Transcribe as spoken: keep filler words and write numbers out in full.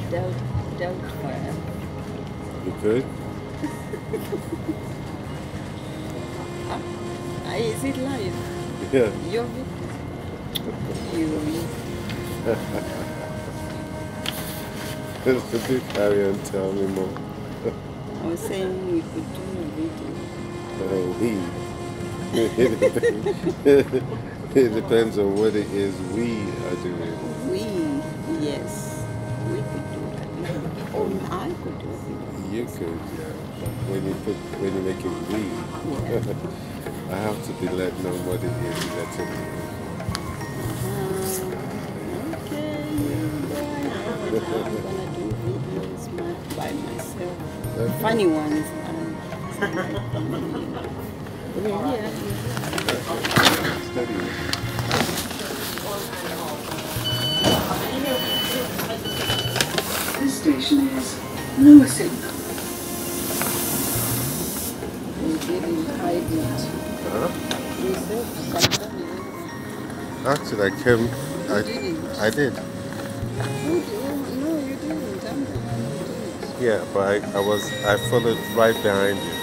Doubt, doubt fire. You could? Ah, is it live? Yeah. You're you. Do carry on, tell me more. I was saying we could do a video. Oh, we. It depends on what it is we are doing. We, yes, we could do that. Or I could do it. You could, yeah. When you put, when you make it we, Yeah. I have to be let know what it is letting me. Uh, okay, go ahead. I'm gonna do videos my, by myself. Okay. Funny ones. Um, we're here. Study. This station is Lewising. We didn't hide it. Huh? We said something. Actually, I came. I, You didn't. I did. Oh, no, you didn't. I'm the one who did. Yeah, but I, I was. I followed right behind you.